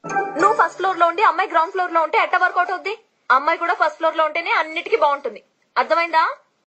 నువ్వు first floor లో ఉండి అమ్మాయి గ్రౌండ్ ఫ్లోర్ లో ఉంటే ఎట్ట వర్కౌట్ అవుద్ది? అమ్మాయి కూడా ఫస్ట్ ఫ్లోర్ లో ఉంటేనే అన్నిటికీ బాగుంటుంది. అర్థమైందా?